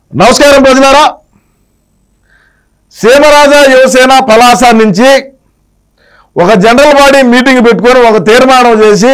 నమస్కారం ప్రజలారా. సీమరాజా యువసేన పలాస నుంచి ఒక జనరల్ బాడీ మీటింగ్ పెట్టుకొని ఒక తీర్మానం చేసి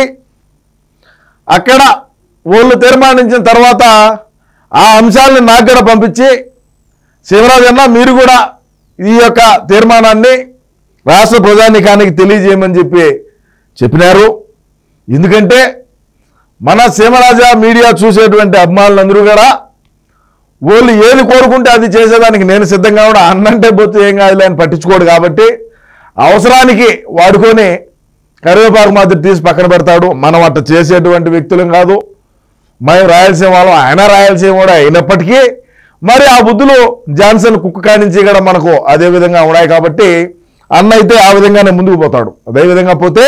అక్కడ వాళ్ళు తీర్మానించిన తర్వాత ఆ అంశాలను నాకు కూడా పంపించి సీమరాజన్న మీరు కూడా ఈ యొక్క తీర్మానాన్ని రాష్ట్ర ప్రజానీకానికి తెలియజేయమని చెప్పినారు. ఎందుకంటే మన సీమరాజా మీడియా చూసేటువంటి అభిమానులందరూ కూడా వాళ్ళు ఏది కోరుకుంటే అది చేసేదానికి నేను సిద్ధంగా కూడా అన్నంటే పోతే ఏం కాదులే అని పట్టించుకోడు. కాబట్టి అవసరానికి వాడుకొని కరివేపాకు మాదిరి తీసి పక్కన పెడతాడు. మనం అట్ట చేసేటువంటి వ్యక్తులం కాదు. మేము రాయలసీమ వాళ్ళం, ఆయన రాయలసీమ కూడా అయినప్పటికీ మరి ఆ బుద్ధులు జాన్సన్ కుక్క కానించి కూడా మనకు అదే విధంగా ఉన్నాయి. కాబట్టి అన్న అయితే ఆ విధంగానే ముందుకు పోతాడు. అదేవిధంగా పోతే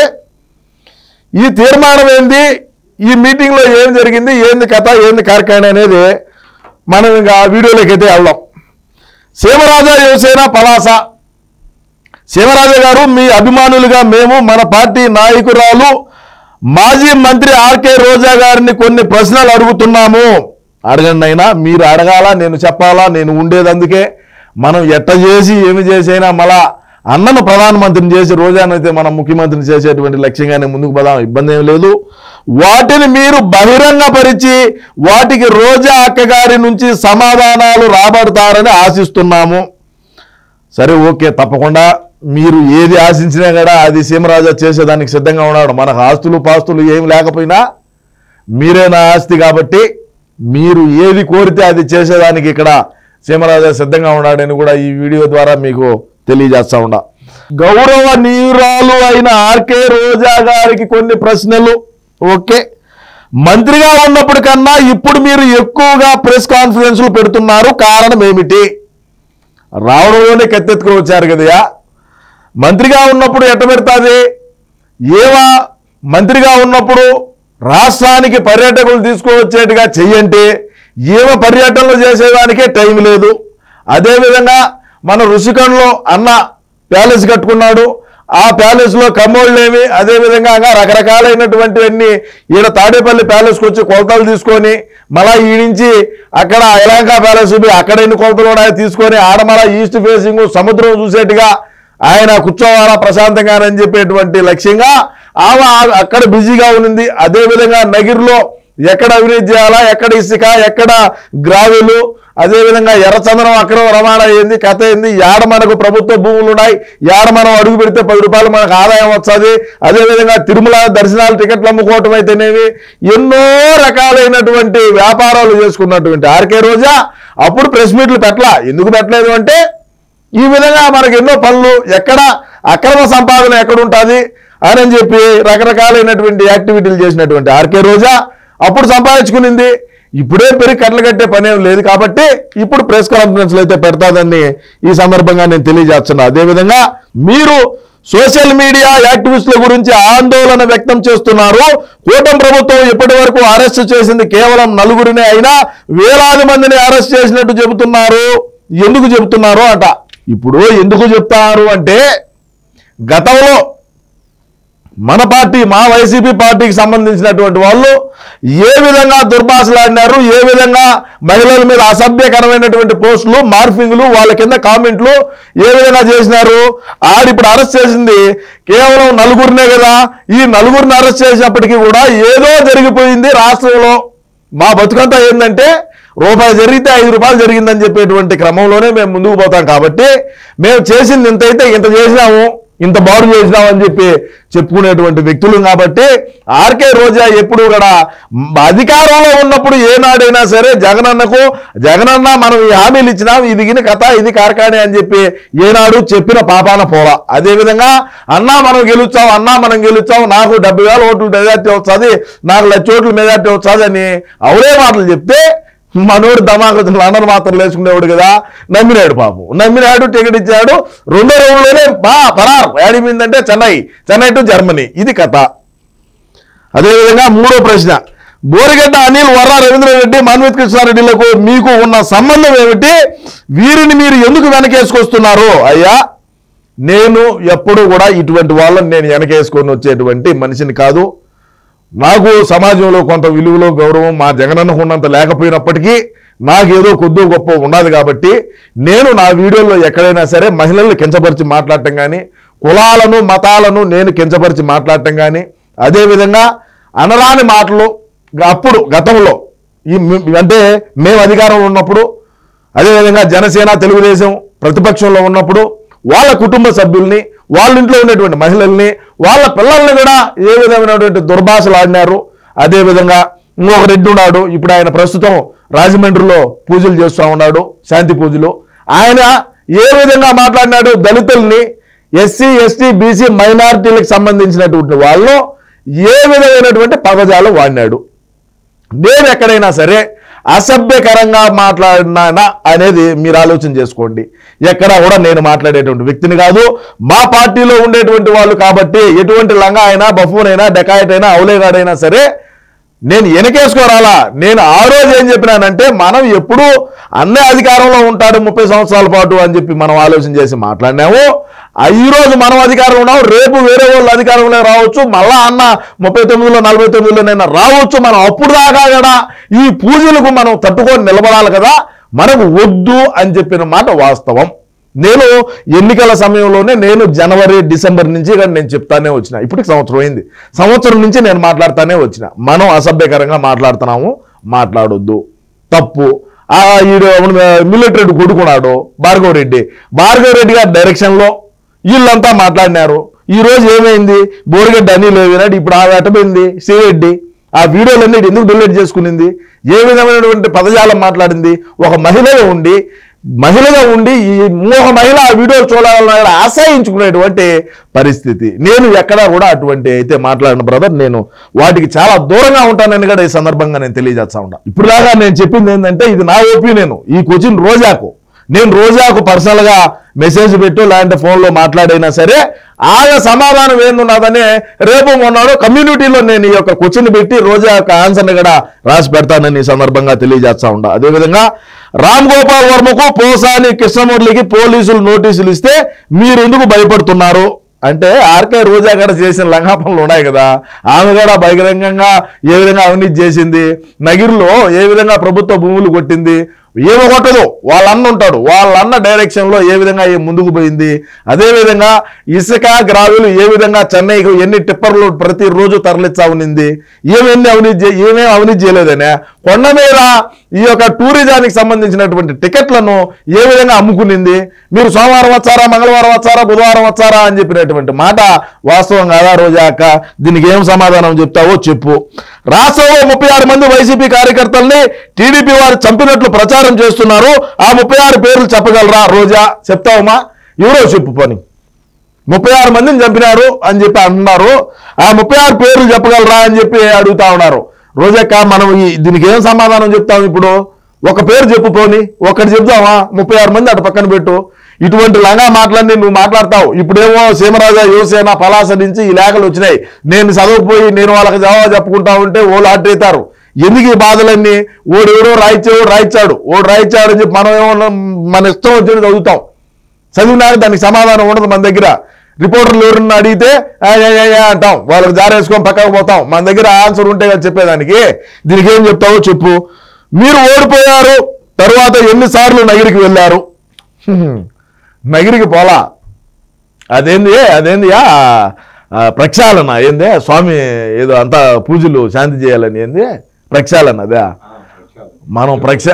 ఈ తీర్మానం ఏంది, ఈ మీటింగ్లో ఏం జరిగింది, ఏంది కథ, ఏంది కార్యక్రమం అనేది మనం ఇంకా వీడియోలోకి అయితే వెళ్దాం. సీమరాజా యువసేన పలాస. సీమరాజా గారు, మీ అభిమానులుగా మేము మన పార్టీ నాయకురాలు మాజీ మంత్రి ఆర్కే రోజా గారిని కొన్ని ప్రశ్నలు అడుగుతున్నాము. అడగండి అయినా, మీరు అడగాల, నేను చెప్పాలా, నేను ఉండేది అందుకే. మనం ఎట్ట చేసి ఏమి చేసైనా మళ్ళా అన్నను ప్రధానమంత్రిని చేసి రోజానైతే మనం ముఖ్యమంత్రిని చేసేటువంటి లక్ష్యంగానే ముందుకు పోదాం, ఇబ్బంది ఏం లేదు. వాటిని మీరు బహిరంగపరిచి వాటికి రోజా అక్కగారి నుంచి సమాధానాలు రాబడతారని ఆశిస్తున్నాము. సరే, ఓకే, తప్పకుండా మీరు ఏది ఆశించినా కూడా అది సీమరాజా చేసేదానికి సిద్ధంగా ఉన్నాడు. మనకు ఆస్తులు పాస్తులు ఏమి లేకపోయినా మీరే నా ఆస్తి కాబట్టి మీరు ఏది కోరితే అది చేసేదానికి ఇక్కడ సీమరాజా సిద్ధంగా ఉన్నాడని కూడా ఈ వీడియో ద్వారా మీకు తెలియజేస్తా ఉన్నా. గౌరవనీయురాలు అయిన ఆర్కే రోజా గారికి కొన్ని ప్రశ్నలు. ఓకే, మంత్రిగా ఉన్నప్పుడు కన్నా ఇప్పుడు మీరు ఎక్కువగా ప్రెస్ కాన్ఫరెన్స్లు పెడుతున్నారు, కారణం ఏమిటి? రావడంలోనే కత్తెత్తుకు వచ్చారు కదయా. మంత్రిగా ఉన్నప్పుడు ఎట్ట పెడతాది? ఏవా మంత్రిగా ఉన్నప్పుడు రాష్ట్రానికి పర్యాటకులు తీసుకువచ్చేట్టుగా చెయ్యంటే ఏమో పర్యటనలు చేసేదానికే టైం లేదు. అదేవిధంగా మన ఋషికొండలో అన్న ప్యాలెస్ కట్టుకున్నాడు. ఆ ప్యాలెస్లో కమ్మోళ్ళేమి, అదేవిధంగా రకరకాలైనటువంటివన్నీ ఈడ తాడేపల్లి ప్యాలెస్కి వచ్చి కొలతలు తీసుకొని మళ్ళా ఈ నుంచి అక్కడ యలంక ప్యాలెస్ అక్కడ ఎన్ని కొలతలు ఉన్నాయో తీసుకొని ఆడమల ఈస్ట్ ఫేసింగ్ సముద్రం చూసేట్టుగా ఆయన కూర్చోవాలా ప్రశాంతంగానని చెప్పేటువంటి లక్ష్యంగా ఆమె అక్కడ బిజీగా ఉంది. అదేవిధంగా నగిరిలో ఎక్కడ అవినీతి చేయాలా, ఎక్కడ ఇసుక, ఎక్కడ గ్రావెలు, అదేవిధంగా ఎర్రచందనం అక్రమ రవాణా ఏంది, కథ ఏంది, యాడ మనకు ప్రభుత్వ భూములు ఉన్నాయి, యాడ మనం అడుగు పెడితే 10 రూపాయలు మనకు ఆదాయం వస్తుంది, అదేవిధంగా తిరుమల దర్శనాలు టికెట్లు అమ్ముకోవటం అయితేనేవి ఎన్నో రకాలైనటువంటి వ్యాపారాలు చేసుకున్నటువంటి ఆర్కే రోజా అప్పుడు ప్రెస్ మీట్లు పెట్టలా. ఎందుకు పెట్టలేదు అంటే ఈ విధంగా మనకు ఎన్నో పనులు, ఎక్కడ అక్రమ సంపాదన ఎక్కడ ఉంటుంది అని చెప్పి రకరకాలైనటువంటి యాక్టివిటీలు చేసినటువంటి ఆర్కే రోజా అప్పుడు సంపాదించుకునింది. ఇప్పుడే పెరిగి కట్టలు కట్టే పనేం లేదు కాబట్టి ఇప్పుడు ప్రెస్ కాన్ఫరెన్స్లు అయితే పెడతాదని ఈ సందర్భంగా నేను తెలియజేస్తున్నా. అదేవిధంగా మీరు సోషల్ మీడియా యాక్టివిస్టుల గురించి ఆందోళన వ్యక్తం చేస్తున్నారు. కూటమి ప్రభుత్వం ఇప్పటి వరకు అరెస్ట్ చేసింది కేవలం 4గురినే అయినా వేలాది మందిని అరెస్ట్ చేసినట్టు చెబుతున్నారు. ఎందుకు చెబుతున్నారు అట. ఇప్పుడు ఎందుకు చెప్తారు అంటే గతంలో మన పార్టీ, మా వైసీపీ పార్టీకి సంబంధించినటువంటి వాళ్ళు ఏ విధంగా దుర్భాషలాడినారు, ఏ విధంగా మహిళల మీద అసభ్యకరమైనటువంటి పోస్టులు, మార్ఫింగ్లు, వాళ్ళ కింద కామెంట్లు ఏ విధంగా చేసినారు. ఆడిప్పుడు అరెస్ట్ చేసింది కేవలం 4గురినే కదా. ఈ 4గురిని అరెస్ట్ చేసినప్పటికీ కూడా ఏదో జరిగిపోయింది రాష్ట్రంలో. మా బతుకంతా ఏంటంటే రూపాయి జరిగితే 5 రూపాయలు జరిగిందని చెప్పేటువంటి క్రమంలోనే మేము ముందుకు పోతాం. కాబట్టి మేము చేసింది ఇంత అయితే ఇంత చేసినాము, ఇంత బాగు చేసినాము అని చెప్పి చెప్పుకునేటువంటి వ్యక్తులు. కాబట్టి ఆర్కే రోజా ఎప్పుడు కూడా అధికారంలో ఉన్నప్పుడు ఏనాడైనా సరే జగనన్న మనం ఈ హామీలు ఇచ్చినాం, ఇది గిన కథ, ఇది కార్ఖానే అని చెప్పి ఏనాడు చెప్పిన పాపాన పోలా. అదేవిధంగా అన్నా మనం గెలుచాం, నాకు 70,000 ఓట్లు మెజార్టీ వస్తుంది, నాకు 1,00,000 ఓట్లు మెజార్టీ వస్తుంది అని అవరే మాటలు చెప్తే మనోడు దమాకు లండన్ మాత్రం లేచుకునేవాడు కదా. నమ్మినాడు పాపం, నమ్మినాడు, టికెట్ ఇచ్చాడు. 2వ రౌండ్లోనే పరారు. ఏడిపోయిందంటే చెన్నై టు జర్మనీ. ఇది కథ. అదేవిధంగా 3వ ప్రశ్న, బోరిగడ్డ అనిల్, వర్రా రవీంద్రారెడ్డి, మన్విత్ కృష్ణారెడ్డిలకు మీకు ఉన్న సంబంధం ఏమిటి? వీరిని మీరు ఎందుకు వెనకేసుకొస్తున్నారు? అయ్యా, నేను ఎప్పుడు కూడా ఇటువంటి వాళ్ళని నేను వెనకేసుకొని వచ్చేటువంటి మనిషిని కాదు. నాకు సమాజంలో కొంత విలువలో గౌరవం మా జగనన్నకు ఉన్నంత లేకపోయినప్పటికీ నాకేదో కొద్దో గొప్ప ఉన్నది కాబట్టి నేను నా వీడియోలో ఎక్కడైనా సరే మహిళలను కించపరిచి మాట్లాడటం కానీ కులాలను మతాలను నేను కించపరిచి మాట్లాడటం కానీ అదేవిధంగా అనరాని మాటలు అప్పుడు గతంలో అంటే మేము అధికారంలో ఉన్నప్పుడు అదేవిధంగా జనసేన తెలుగుదేశం ప్రతిపక్షంలో ఉన్నప్పుడు వాళ్ళ కుటుంబ సభ్యుల్ని వాళ్ళ ఇంట్లో ఉన్నటువంటి మహిళల్ని వాళ్ళ పిల్లల్ని కూడా ఏ విధమైనటువంటి దుర్భాషలు ఆడినారు. అదేవిధంగా ఇంకొక రెడ్డి ఉన్నాడు, ఇప్పుడు ఆయన ప్రస్తుతం రాజమండ్రిలో పూజలు చేస్తూ ఉన్నాడు, శాంతి పూజలు. ఆయన ఏ విధంగా మాట్లాడినాడు, దళితుల్ని ఎస్సీ ఎస్టీ బీసీ మైనారిటీలకు సంబంధించినటువంటి వాళ్ళు ఏ విధమైనటువంటి పదజాలం వాడినాడు. నేను ఎక్కడైనా సరే అసభ్యకరంగా మాట్లాడినా అనేది మీరు ఆలోచన చేసుకోండి. ఎక్కడ కూడా నేను మాట్లాడేటువంటి వ్యక్తిని కాదు, మా పార్టీలో ఉండేటువంటి వాళ్ళు కాబట్టి ఎటువంటి లంగా అయినా బఫూన్ అయినా డెకాయట్ అయినా అవులేగాడైనా సరే నేను వెనకేసుకోరాలా. నేను ఆ రోజు ఏం చెప్పినానంటే మనం ఎప్పుడు అన్నే అధికారంలో ఉంటాడు 30 సంవత్సరాల పాటు అని చెప్పి మనం ఆలోచన చేసి మాట్లాడినాము. ఈరోజు మనం అధికారంలో ఉన్నాము, రేపు వేరే వాళ్ళు అధికారంలో రావచ్చు, మళ్ళా అన్న 39లో 49లోనైనా రావచ్చు. మనం అప్పుడు దాకా కూడా ఈ పూజలకు మనం తట్టుకొని నిలబడాలి కదా, మనకు వద్దు అని చెప్పిన మాట వాస్తవం. నేను ఎన్నికల సమయంలోనే నేను జనవరి డిసెంబర్ నుంచి నేను చెప్తానే వచ్చిన, ఇప్పటికి సంవత్సరం అయింది, సంవత్సరం నుంచి నేను మాట్లాడుతానే వచ్చిన. మనం అసభ్యకరంగా మాట్లాడుతున్నాము, మాట్లాడొద్దు, తప్పు. మిలిటరీ కొడుకున్నాడు భార్గవ్ రెడ్డి గారి డైరెక్షన్లో వీళ్ళంతా మాట్లాడినారు. ఈ రోజు ఏమైంది, బోరిగడ్డ అనిల్ వేనాడు, ఇప్పుడు ఆ వెటపోయింది శ్రీరెడ్డి. ఆ వీడియోలన్నీ ఎందుకు డిలీట్ చేసుకునింది, ఏ విధమైనటువంటి పదజాలం మాట్లాడింది. ఒక మహిళగా ఉండి ఈ ఒక మహిళ ఆ వీడియో చూడాలని ఆశ్రయించుకునేటువంటి పరిస్థితి. నేను ఎక్కడా కూడా అటువంటి అయితే మాట్లాడిన బ్రదర్, నేను వాటికి చాలా దూరంగా ఉంటానని కూడా ఈ సందర్భంగా నేను తెలియజేస్తా ఉంటా. ఇప్పుడు దాకా నేను చెప్పింది ఏంటంటే ఇది నా ఒపీనియన్. ఈ క్వశ్చన్ నేను రోజాకు పర్సనల్గా మెసేజ్ పెట్టు లేదంటే ఫోన్లో మాట్లాడైనా సరే ఆయన సమాధానం ఏందున్నదని రేపు మొన్నాడు కమ్యూనిటీలో నేను ఈ యొక్క క్వశ్చన్ పెట్టి రోజా యొక్క ఆన్సర్ని కూడా రాసి పెడతానని ఈ సందర్భంగా తెలియజేస్తా ఉంటా. అదేవిధంగా రామ్ గోపాల్ వర్మకు పోసాని కృష్ణమూర్తికి పోలీసులు నోటీసులు ఇస్తే మీరు ఎందుకు భయపడుతున్నారు అంటే, ఆర్కే రోజా కూడా చేసిన లంఘాపనలు ఉన్నాయి కదా, ఆమె కూడా బహిరంగంగా ఏ విధంగా అవినీతి చేసింది, నగిరిలో ఏ విధంగా ప్రభుత్వ భూములు కొట్టింది, ఏమో కొట్టదు, వాళ్ళ అన్న ఉంటాడు, వాళ్ళ అన్న డైరెక్షన్లో ఏ విధంగా ముందుకు పోయింది. అదేవిధంగా ఇసుక గ్రావెలు ఏ విధంగా చెన్నైకి ఎన్ని టిప్పర్లు ప్రతిరోజు తరలిచ్చా ఉన్నింది, ఏమేమి అవినీతి చేయలేదనే. కొండ మీద ఈ యొక్క టూరిజానికి సంబంధించినటువంటి టికెట్లను ఏ విధంగా అమ్ముకునింది. మీరు సోమవారం వచ్చారా, మంగళవారం వచ్చారా, బుధవారం వచ్చారా అని చెప్పినటువంటి మాట వాస్తవం కాదా రోజా అక్క? దీనికి ఏం సమాధానం చెప్తావో చెప్పు. రాష్ట్రంలో 36 మంది వైసీపీ కార్యకర్తల్ని టీడీపీ వారు చంపినట్లు ప్రచారం చేస్తున్నారు. ఆ 36 పేర్లు చెప్పగలరా రోజా? చెప్తావమ్మా, ఎవరో చెప్పు పని. 36 మందిని చంపినారు అని చెప్పి అంటున్నారు, ఆ 36 పేర్లు చెప్పగలరా అని చెప్పి అడుగుతా ఉన్నారు. రోజక్క, మనం దీనికి ఏం సమాధానం చెప్తాం? ఇప్పుడు ఒక పేరు చెప్పు పోని, ఒకటి చెప్తావా? 36 మంది అటు పక్కన పెట్టు. ఇటువంటి లంగా మాటలన్నీ నువ్వు మాట్లాడతావు. ఇప్పుడేమో సీమరాజా యువసేన పలాస నుంచి ఈ లేఖలు వచ్చినాయి, నేను చదవకపోయి నేను వాళ్ళకి జవాబు చెప్పుకుంటా ఉంటే ఓళ్ళు ఆటేతారు. ఎందుకు ఈ బాధలన్నీ? ఓడెవడో రాయించాడు అని చెప్పి మనం ఏమో మన ఇష్టం వచ్చి చదువుతాం, చదివినాక దానికి సమాధానం ఉండదు మన దగ్గర. రిపోర్టర్లు ఎవరన్నా అడిగితే అంటాం, వాళ్ళకి జారేసుకొని పక్కకు పోతాం. మన దగ్గర ఆన్సర్ ఉంటే కదా చెప్పేదానికి. దీనికి ఏం చెప్తావో చెప్పు. మీరు ఓడిపోయారు, తర్వాత ఎన్నిసార్లు నగిరికి వెళ్ళారు? నగిరికి పోలా, అదేంది ప్రక్షాళన ఏందే స్వామి, ఏదో అంతా పూజలు శాంతి చేయాలని ఏంది ప్రక్షాళన? అదే మనం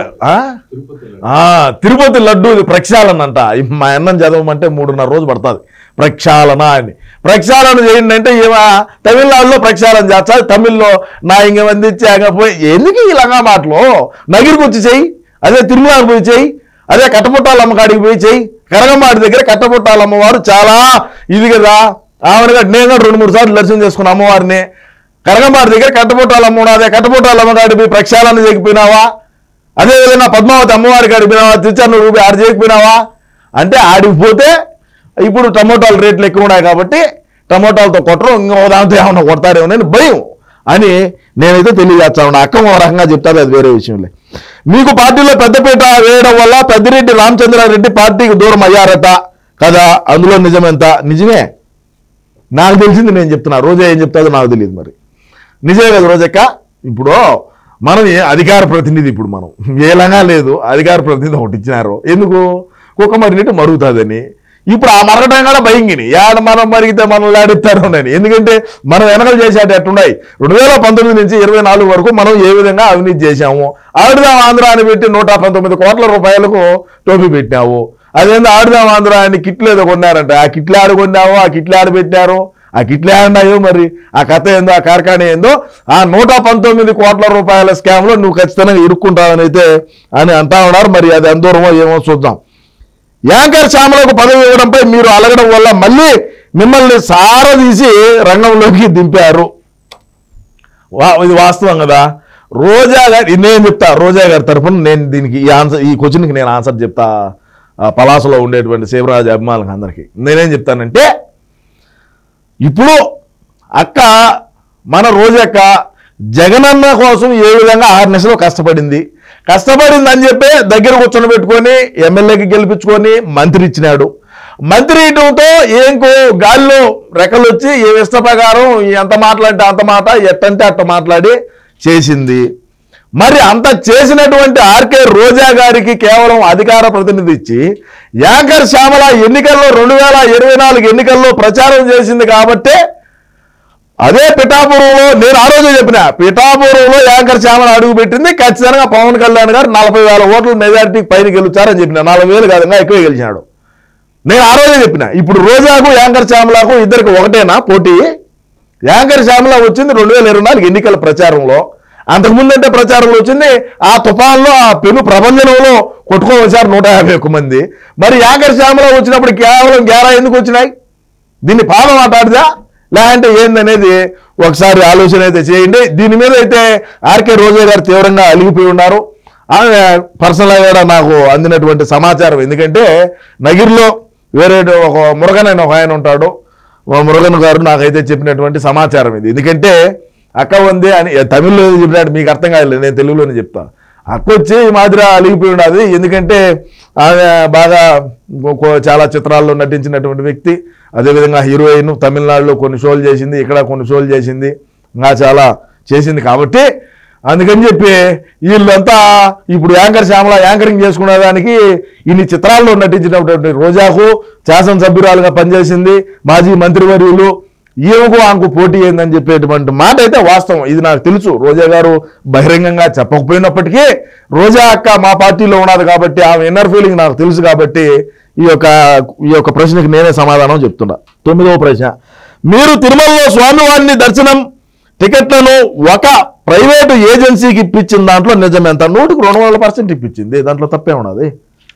తిరుపతి లడ్డు ప్రక్షాళన అంట. మా అన్నం చదవమంటే 3.5 రోజు పడుతుంది ప్రక్షాళన అని. ప్రక్షాళన చేయండి అంటే తమిళనాడులో ప్రక్షాళన చేస్తా, తమిళ్లో నా ఇంకెమంది పోయి ఎందుకు ఈ లంగా మాటలు? నగిరికి వచ్చి చెయ్యి, అదే తిరుమలకు పోయి చెయ్యి, అదే కట్టపుట్టాలమ్మ కాడికి పోయి చెయ్యి. కరగమాటి దగ్గర కట్టపుట్టాల అమ్మవారు చాలా ఇది కదా, ఆమెను నేను 2-3 సార్లు దర్శనం చేసుకున్న అమ్మవారిని. కరగమాటి దగ్గర కట్టపుట్టాలమ్మ ఉన్నదే, కట్టపుట్టాలమ్మ కాడికి పోయి ప్రక్షాళన చేయకపోయినావా? అదేవిధంగా పద్మావతి అమ్మవారి కాడికి పోయినావా? తిరుచానూరు రూపాయి ఆడ చేయకపోయినావా? అంటే ఆడికి పోతే ఇప్పుడు టమోటాలు రేట్లు ఎక్కువ ఉన్నాయి కాబట్టి టమోటాలతో కొట్టరు, ఇంకో దాంతో ఏమన్నా కొడతారేమోనని భయం అని నేనైతే తెలియజేస్తా ఉన్నా. అక్క ఒక రకంగా చెప్తారు, అది వేరే విషయంలే. మీకు పార్టీలో పెద్దపీట వేయడం వల్ల పెద్దిరెడ్డి రామచంద్రారెడ్డి పార్టీకి దూరం అయ్యారట కదా, అందులో నిజమెంత? నిజమే, నాకు తెలిసింది నేను చెప్తున్నా. రోజా ఏం చెప్తాదో నాకు తెలియదు. మరి నిజమే కదా రోజక్క. ఇప్పుడు మనం అధికార ప్రతినిధి, ఇప్పుడు మనం ఏలంగా లేదు, అధికార ప్రతినిధి ఒకటి ఇచ్చినారు. ఎందుకు? కుక్క మరిగినట్టు మరుగుతుందని. ఇప్పుడు ఆ మరగటం కూడా భయంగిని యాడ మనం మరిగితే మనల్ని ఆడిస్తారు అని. ఎందుకంటే మనం వెనకలు చేసేట ఎట్టున్నాయి. 2019 నుంచి 24 వరకు మనం ఏ విధంగా అవినీతి చేశాము. ఆడుదాం ఆంధ్ర అని పెట్టి 119 కోట్ల రూపాయలకు టోపీ పెట్టావు. అదేందో ఆడుదాం ఆంధ్ర అని కిట్లు ఏదో కొన్నారంట. ఆ కిట్లు ఆడు కొన్నావు, ఆ కిట్లు ఆడ పెట్టారు, ఆ కిట్లు ఆడినాయో మరి ఆ కథ ఏందో, ఆ కార్ఖానా ఏందో. ఆ 119 కోట్ల రూపాయల స్కామ్లో నువ్వు ఖచ్చితంగా ఇరుక్కుంటావని అయితే అని అంటా ఉన్నారు. మరి అది ఎందూరమో ఏమో చూద్దాం. యాంకర్ శ్యామలకు పదవి ఇవ్వడంపై మీరు అలగడం వల్ల మళ్ళీ మిమ్మల్ని సారదీసి రంగంలోకి దింపారు. ఇది వాస్తవం కదా. రోజా గారు, నేను చెప్తా రోజా గారి తరఫున నేను దీనికి ఈ క్వశ్చన్కి నేను ఆన్సర్ చెప్తా. పలాసలో ఉండేటువంటి శివరాజు అభిమానులకు అందరికీ నేనేం చెప్తానంటే, ఇప్పుడు అక్క మన రోజక్క జగనన్న కోసం ఏ విధంగా 6 నెలలు కష్టపడిందని చెప్పి దగ్గర కూర్చొని పెట్టుకొని ఎమ్మెల్యేకి గెలిపించుకొని మంత్రి ఇచ్చినాడు. మంత్రి ఇవ్వడంతో ఏంకో గాల్లో రెక్కలు వచ్చి ఏ ఇష్ట ప్రకారం ఎంత మాట్లాడితే అంత మాట, ఎట్టంటే అట్ట మాట్లాడి చేసింది. మరి అంత చేసినటువంటి ఆర్కే రోజా గారికి కేవలం అధికార ప్రతినిధి ఇచ్చి యాంకర్ శ్యామల ఎన్నికల్లో 2024 ఎన్నికల్లో ప్రచారం చేసింది కాబట్టి అదే పిఠాపురంలో నేను ఆ రోజే చెప్పిన, పిఠాపురంలో యాంకర్ శ్యామల అడుగు పెట్టింది. ఖచ్చితంగా పవన్ కళ్యాణ్ గారు 40,000 ఓట్ల మెజారిటీకి పైన గెలుచారని చెప్పిన. 4,000 కాదంగా ఎక్కువ గెలిచినాడు. నేను ఆ రోజే చెప్పిన. ఇప్పుడు రోజాకు యాంకర్ శ్యామలకు ఇద్దరికి ఒకటేనా పోటీ? యాంకర్ శ్యామల వచ్చింది 2024 ఎన్నికల ప్రచారంలో. అంతకుముందంటే ప్రచారంలో వచ్చింది ఆ తుఫాన్లో, ఆ పెను ప్రపంచంలో కొట్టుకోవచ్చారు 151 మంది. మరి యాంకర్ శ్యామల వచ్చినప్పుడు కేవలం 11 ఎందుకు వచ్చినాయి? దీన్ని పాదం మాట్లాడిదా లేదంటే ఏందనేది ఒకసారి ఆలోచన అయితే చేయండి. దీని మీద అయితే ఆర్కే రోజా గారు తీవ్రంగా అలిగిపోయి ఉన్నారు. ఆమె పర్సనల్గా కూడా నాకు అందినటువంటి సమాచారం. ఎందుకంటే నగిరిలో వేరే ఒక మురుగన్ అని ఒక ఆయన ఉంటాడు, మురుగన్ గారు నాకైతే చెప్పినటువంటి సమాచారం ఇది. ఎందుకంటే అక్క ఉంది అని తమిళ్లో చెప్పినాడు, మీకు అర్థం కాలేదు, నేను తెలుగులోనే చెప్తా. అక్క వచ్చి ఈ మాదిరి అలిగిపోయి ఉన్నది. ఎందుకంటే ఆమె బాగా చాలా చిత్రాల్లో నటించినటువంటి వ్యక్తి. అదేవిధంగా హీరోయిన్, తమిళనాడులో కొన్ని షోలు చేసింది, ఇక్కడ కొన్ని షోలు చేసింది, ఇంకా చాలా చేసింది. కాబట్టి అందుకని చెప్పి వీళ్ళంతా ఇప్పుడు యాంకర్ శ్యామల యాంకరింగ్ చేసుకునే దానికి ఇన్ని చిత్రాల్లో నటించినటువంటి రోజాకు శాసనసభ్యురాలుగా పనిచేసింది, మాజీ మంత్రివర్యులు, ఈమెకు ఆమెకు పోటీ ఏందని చెప్పేటువంటి మాట అయితే వాస్తవం. ఇది నాకు తెలుసు. రోజా గారు బహిరంగంగా చెప్పకపోయినప్పటికీ రోజా అక్క మా పార్టీలో ఉన్నది కాబట్టి ఆమె ఇన్నర్ ఫీలింగ్ నాకు తెలుసు. కాబట్టి ఈ యొక్క ప్రశ్నకి నేనే సమాధానం చెప్తున్నా. 9వ ప్రశ్న, మీరు తిరుమలలో స్వామివారిని దర్శనం టికెట్లను ఒక ప్రైవేటు ఏజెన్సీకి ఇప్పించిన దాంట్లో నిజం ఎంత? 100% ఇప్పించింది. దాంట్లో తప్పే ఉన్నది.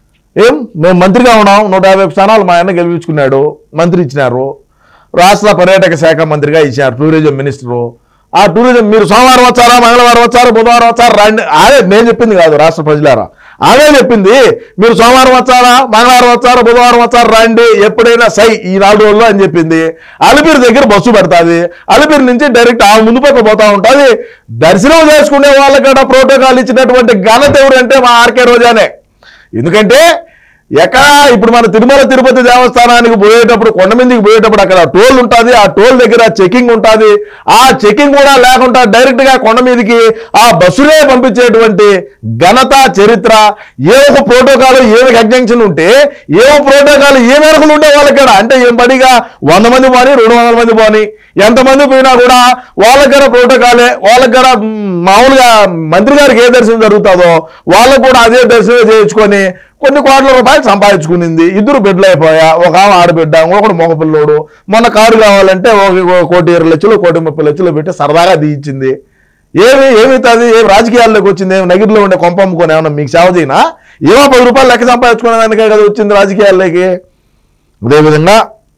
మేము మంత్రిగా ఉన్నాం, 150 స్థానాలు మా ఆయన గెలిపించుకున్నాడు, మంత్రి ఇచ్చినారు, రాష్ట్ర పర్యాటక శాఖ మంత్రిగా ఇచ్చారు, టూరిజం మినిస్టరు. ఆ టూరిజం మీరు సోమవారం వచ్చారా, మంగళవారం వచ్చారా, బుధవారం వచ్చారా రండి. అదే నేను చెప్పింది కాదు, రాష్ట్ర ప్రజలారా అదే చెప్పింది. మీరు సోమవారం వచ్చారా, మంగళవారం వచ్చారా, బుధవారం వచ్చారా రండి, ఎప్పుడైనా సై ఈ 4 రోజుల్లో అని చెప్పింది. అలిపిరి దగ్గర బస్సు పెడతాది, అలిపిరి నుంచి డైరెక్ట్ ఆ ముందు పక్క పోతా ఉంటుంది. దర్శనం చేసుకునే వాళ్ళకన్నా ప్రోటోకాల్ ఇచ్చినటువంటి ఘనత ఎవరంటే మా ఆర్కే రోజానే. ఎందుకంటే ఎక్కడ ఇప్పుడు మన తిరుమల తిరుపతి దేవస్థానానికి పోయేటప్పుడు, కొండమందికి పోయేటప్పుడు అక్కడ టోల్ ఉంటుంది, ఆ టోల్ దగ్గర చెకింగ్ ఉంటుంది. ఆ చెకింగ్ కూడా లేకుండా డైరెక్ట్గా కొండ మీదకి ఆ బస్సులే పంపించేటువంటి ఘనత, చరిత్ర, ఏ ఒక ప్రోటోకాల్ ఏమి ఎగ్జంక్షన్ ఉంటే ఏ ప్రోటోకాల్ ఏ మేరకులు ఉండే వాళ్ళక్కడ అంటే ఏం పడిగా 100 మంది పోని 200 మంది పోని ఎంతమంది పోయినా కూడా వాళ్ళక్కడ ప్రోటోకాలే. వాళ్ళక్కడ మామూలుగా మంత్రి గారికి ఏ దర్శనం జరుగుతుందో వాళ్ళకు కూడా అదే దర్శనం చేయించుకొని కొన్ని కోట్ల రూపాయలు సంపాదించుకునింది. 2 బిడ్డలు అయిపోయా, ఒక ఆమె ఆడబిడ్డ, ఒకడు మగపిల్లోడు. మొన్న కారు కావాలంటే 1,20,00,000 1,30,00,000 పెట్టి సరదాగా తీయించింది. ఏమవుతుంది? ఏం రాజకీయాల్లోకి వచ్చింది? ఏమి నగిరిలో ఉండే కొంప అమ్ముకొని ఏమన్నా మీకు సేవ చేయనా? ఏమో 10 రూపాయలు లెక్క సంపాదించుకునేదానికే కదా వచ్చింది రాజకీయాల్లోకి. అదేవిధంగా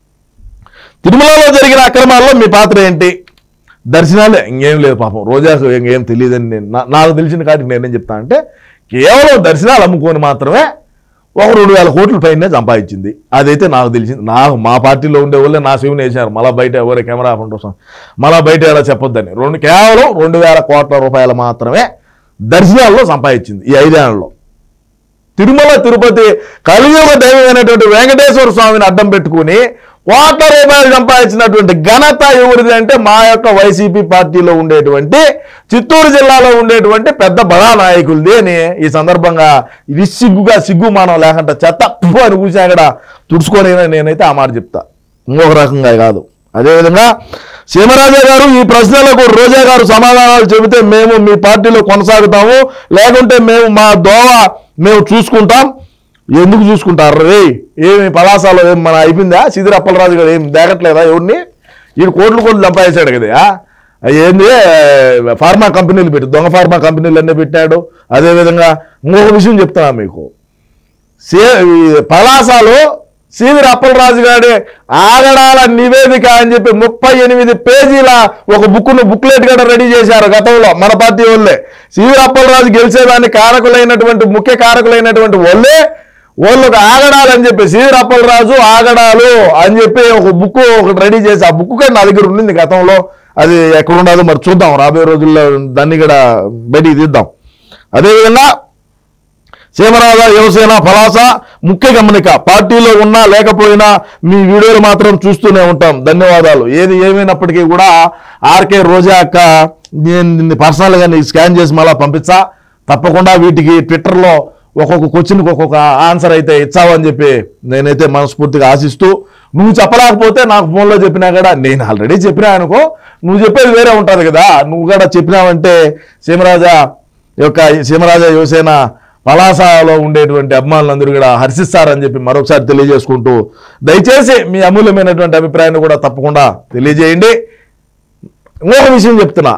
తిరుమలలో జరిగిన అక్రమాల్లో మీ పాత్ర ఏంటి? దర్శనాలే, ఇంకేం లేదు పాపం. రోజాకు ఇంకేం తెలియదని నాకు తెలిసిన కాటికి నేనేం చెప్తా అంటే కేవలం దర్శనాలు అమ్ముకొని మాత్రమే 2,000 కోట్ల పైనే సంపాదించింది. అదైతే నాకు తెలిసింది. మా పార్టీలో ఉండే వాళ్ళే నా శివుని వేశారు. మళ్ళీ బయట ఎవరే కెమెరా కోసం మళ్ళీ బయట ఎలా చెప్పొద్దని కేవలం 2,000 కోట్ల రూపాయలు మాత్రమే దర్శనాల్లో సంపాదించింది ఈ 5 ఏళ్లలో. తిరుమల తిరుపతి కలియుగ దైవమైనటువంటి వెంకటేశ్వర స్వామిని అడ్డం పెట్టుకుని కోట్ల రూపాయలు సంపాదించినటువంటి ఘనత ఎవరిది అంటే మా యొక్క వైసీపీ పార్టీలో ఉండేటువంటి చిత్తూరు జిల్లాలో ఉండేటువంటి పెద్ద బడా నాయకులది అని ఈ సందర్భంగా ఇది సిగ్గుమానం లేకుండా చెత్త అని కూర్చొని అక్కడ తుడుచుకొని నేనైతే ఆ మాట చెప్తా, ఇంకొక రకంగా కాదు. అదేవిధంగా సీమరాజా గారు ఈ ప్రశ్నలకు రోజా గారు సమాధానాలు చెబితే మేము మీ పార్టీలో కొనసాగుతాము, లేకుంటే మేము మా దోవ మేము చూసుకుంటాం. ఎందుకు చూసుకుంటారు రే? ఏమి పలాసాలో ఏం మన అయిపోయిందా? సిదిరి అప్పలరాజు గారు ఏం దేగట్లేదా ఎవరిని? ఈయన కోట్లు సంపాదించాడు కదా, ఏంది ఫార్మా కంపెనీలు పెట్టి దొంగ ఫార్మా కంపెనీలు అన్నీ పెట్టాడు. అదేవిధంగా ఇంకొక విషయం చెప్తున్నా మీకు, పలాసాలో సిదిరి అప్పలరాజు గారి ఆగడాల నివేదిక అని చెప్పి 38 పేజీల ఒక బుక్లెట్ కూడా రెడీ చేశారు గతంలో మన పార్టీ వాళ్ళే. సిదిరి అప్పలరాజు గెలిచేదానికి ముఖ్య కారకులైనటువంటి వాళ్ళకు ఆగడాలని చెప్పి సిదిరి అప్పలరాజు ఆగడాలు అని చెప్పి ఒక బుక్ ఒకటి రెడీ చేసి, ఆ బుక్ కానీ నా దగ్గర ఉండింది గతంలో, అది ఎక్కడ ఉండదో మరి చూద్దాం, రాబోయే రోజుల్లో దాన్ని కూడా బయటికి తీద్దాం. అదేవిధంగా సీమరాజా యువసేన పలాస ముఖ్య గమనిక, పార్టీలో ఉన్నా లేకపోయినా మీ వీడియోలు మాత్రం చూస్తూనే ఉంటాం, ధన్యవాదాలు. ఏది ఏమైనప్పటికీ కూడా ఆర్కే రోజా అక్క నేను పర్సనల్గా నీకు స్కాన్ చేసి మళ్ళీ పంపించా, తప్పకుండా వీటికి ట్విట్టర్లో ఒక్కొక్క క్వశ్చన్కి ఒక్కొక్క ఆన్సర్ అయితే ఇచ్చావని చెప్పి నేనైతే మనస్ఫూర్తిగా ఆశిస్తూ, నువ్వు చెప్పలేకపోతే నాకు ఫోన్లో చెప్పినా కూడా, నేను ఆల్రెడీ చెప్పినా అనుకో, నువ్వు చెప్పేది వేరే ఉంటుంది కదా, నువ్వు కూడా చెప్పినావంటే సీమరాజా యువసేన పలాసలో ఉండేటువంటి అభిమానులందరూ కూడా హర్షిస్తారని చెప్పి మరొకసారి తెలియజేసుకుంటూ, దయచేసి మీ అమూల్యమైనటువంటి అభిప్రాయాన్ని కూడా తప్పకుండా తెలియజేయండి. ఇంకొక విషయం చెప్తున్నా,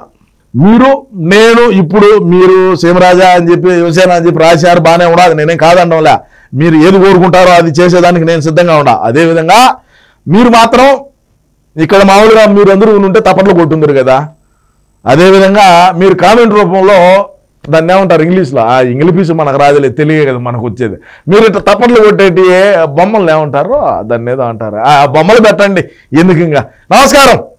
మీరు సీమరాజా అని చెప్పి యువసేన అని చెప్పి రాశారు, బాగానే ఉండాలి, నేనేం కాదనడంలే. మీరు ఏది కోరుకుంటారో అది చేసేదానికి నేను సిద్ధంగా ఉండా. అదేవిధంగా మీరు మాత్రం ఇక్కడ మామూలుగా మీరు అందరూ ఉంటే తప్పట్లు కొట్టుందరు కదా, అదేవిధంగా మీరు కామెంట్ రూపంలో దాన్ని ఏమంటారు ఇంగ్లీష్లో, ఆ ఇంగ్లీష్ మనకు రాజలేదు, తెలియదు కదా మనకు వచ్చేది. మీరు ఇట్లా తప్పట్లు కొట్టేటి బొమ్మలు ఏమంటారు, దాన్ని ఏదో అంటారు, ఆ బొమ్మలు పెట్టండి ఎందుకు. ఇంకా నమస్కారం.